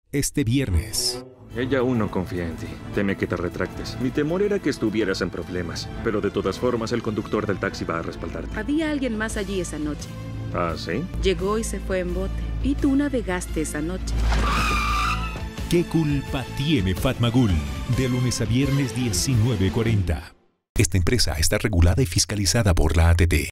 este viernes. Ella aún no confía en ti. Teme que te retractes. Mi temor era que estuvieras en problemas. Pero de todas formas, el conductor del taxi va a respaldarte. Había alguien más allí esa noche. ¿Ah, sí? Llegó y se fue en bote. Y tú navegaste esa noche. ¿Qué culpa tiene Fatmagul? De lunes a viernes 19:40. Esta empresa está regulada y fiscalizada por la ATT.